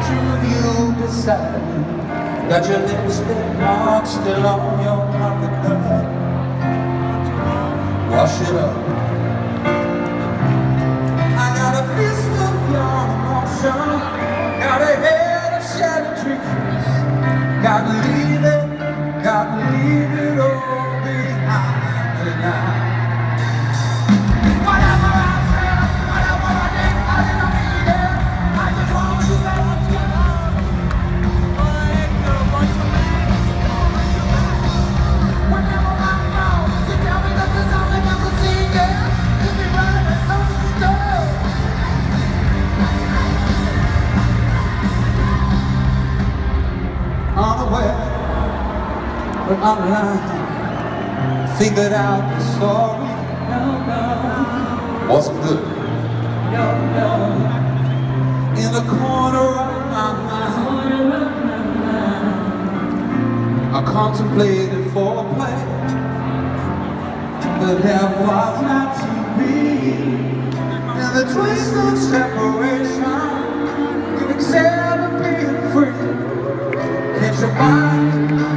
picture of you beside me. Got your lipstick mark still on your coffee cup. Wash it up. I got a fist of your emotion, got a head of shattered dreams. Gotta leave it all behind tonight. Whatever I said, whatever I did, I didn't mean it. I just want you back together. Whenever I'm wrong, you tell me that there's only one to see, yeah. You be right, there's no stuff. Unaware, but I'm lying. Figured out the story. Wasn't good. In the corner of my mind, I contemplated foreplay, but there was not to be. And the twist of separation, you accept being free. Can't you find